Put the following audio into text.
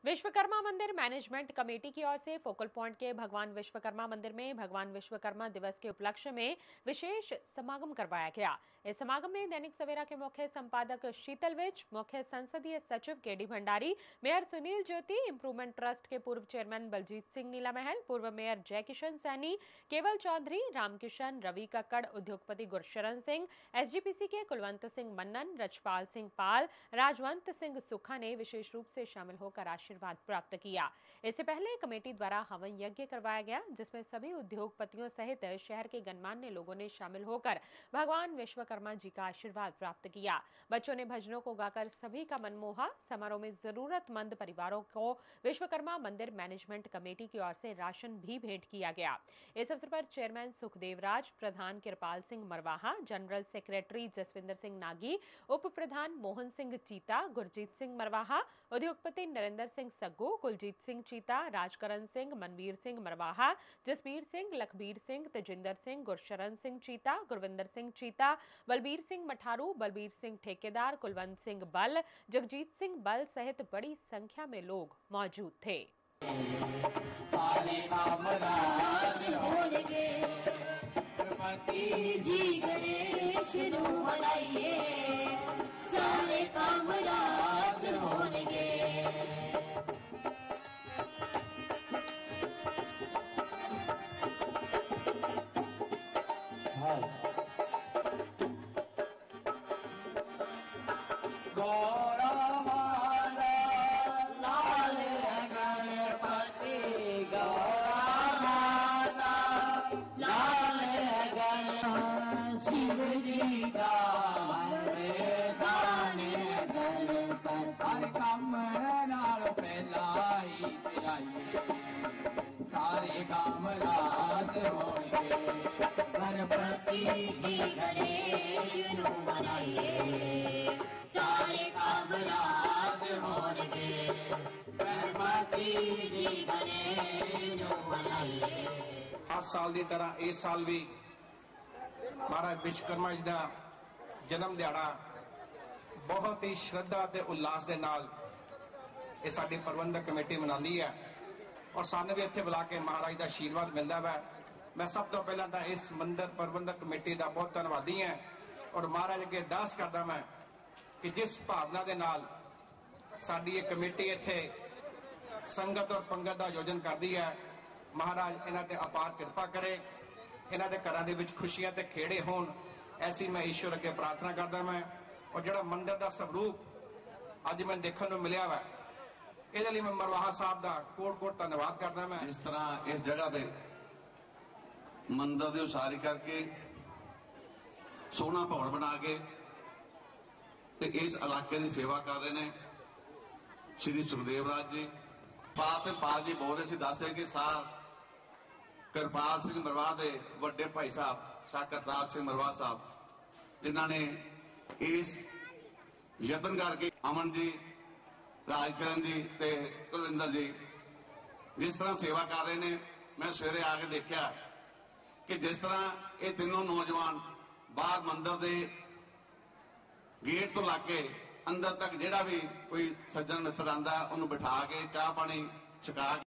विश्वकर्मा मंदिर management committee की ओर से फोकल पॉइंट के भगवान विश्वकर्मा मंदिर में भगवान विश्वकर्मा दिवस के उपलक्ष्य में विशेष समागम करवाया गया। इस समागम में दैनिक सवेरा के मुख्य संपादक शीतल विज, मुख्य संसदीय सचिव KD Bhandari, mayor Sunil Jyoti, improvement trust के पूर्व चेयरमैन बलजीत सिंह नीलामहल, पूर्व मेयर जय किशन सैनी, केवल चौधरी, रामकिशन, रवि कक्कड़, उद्योगपति गुरशरण सिंह, एसजीपीसी के कुलवंत सिंह मन्नन, रजपाल सिंह पाल, राजवंत सिंह सुखा ने विशेष रूप से शामिल होकर आशीर्वाद प्राप्त किया। इससे पहले कमेटी द्वारा हवन यज्ञ करवाया गया, जिसमें सभी उद्योगपतियों सहित शहर के गणमान्य लोगों ने शामिल होकर भगवान विश्वकर्मा जी का आशीर्वाद प्राप्त किया। बच्चों ने भजनों को गाकर सभी का मन मोहा। समारोह में जरूरतमंद परिवारों को विश्वकर्मा मंदिर मैनेजमेंट कमेटी की ओर से राशन भी भेंट किया गया। इस अवसर पर चेयरमैन सुखदेव राज, प्रधान कृपाल सिंह मरवाहा, जनरल सेक्रेटरी जसविंदर सिंह नागी, उप प्रधान मोहन सिंह चीता, गुरजीत सिंह मरवाहा, उद्योगपति नरेंद्र सिंह सग्गू, कुलजीत सिंह चीता, राजकरण सिंह, मनवीर सिंह मरवाहा, जसबीर सिंह, लखबीर सिंह, तेजिंदर सिंह, गुरशरण सिंह चीता, गुरविंदर सिंह चीता, बलबीर सिंह मठारू, बलबीर सिंह ठेकेदार, कुलवंत सिंह बल, जगजीत सिंह बल सहित बड़ी संख्या में लोग मौजूद थे। जी गणेश बनाइए, सारे काम राज होंगे। लाल गणपति लाल गणपति शिव जी का हर काम नाल पहला ही पिराइए, सारे काम रास होंगे। गणपति जी गणेश बनाइए, सारे काम रास होंगे। गणपति जी गणेश बनाइए। हर साल की तरह इस साल भी महाराज विश्वकर्मा जी का जन्म दिहाड़ा बहुत ही श्रद्धा ते उल्लास के नाल ये साडी प्रबंधक कमेटी मनाती है और सानू भी इत्थे बुला के महाराज का आशीर्वाद मिलता है। मैं सब तो पहला तो इस मंदिर प्रबंधक कमेटी का बहुत धन्यवादी है और महाराज अगे अरदास करदा मैं कि जिस भावना के नाल साडी ये कमेटी इत्थे संगत और पंगत का आयोजन करती है, महाराज इन्हां ते अपार कृपा करे, इन्हां दे घरां दे विच खुशियां ते खेड़े होण, ऐसी मैं ईश्वर अगे प्रार्थना करदा मैं। और जिहड़ा मंदिर का स्वरूप अज मैं देखने को मिलिया वा, इहदे लई मैं मरवाहा साहब का कोट कोट धन्यवाद करदा मैं। इस तरह इस जगह ते मंदिर की उसारी करके सोहना भवन बना के ते इस इलाके की सेवा कर रहे हैं श्री सुखदेव राज जी। पाल सिंह पाल जी बोल रहे थे, दस रहे कि सार कृपाल सिंह मरवाह के वड्डे भाई साहब शाह करतार सिंह मरवाह साहब, जिन्होंने इस यतन करके अमन जी, राजकरण जी ते कुलविंदर जी जिस तरह सेवा कर रहे हैं, मैं सवेरे आके देखा कि जिस तरह ये तीनों नौजवान बाहर मंदिर के गेट तो लाके अंदर तक जिहड़ा भी कोई सज्जन मित्र आंदा उन्होंने बिठा के चाह पानी छका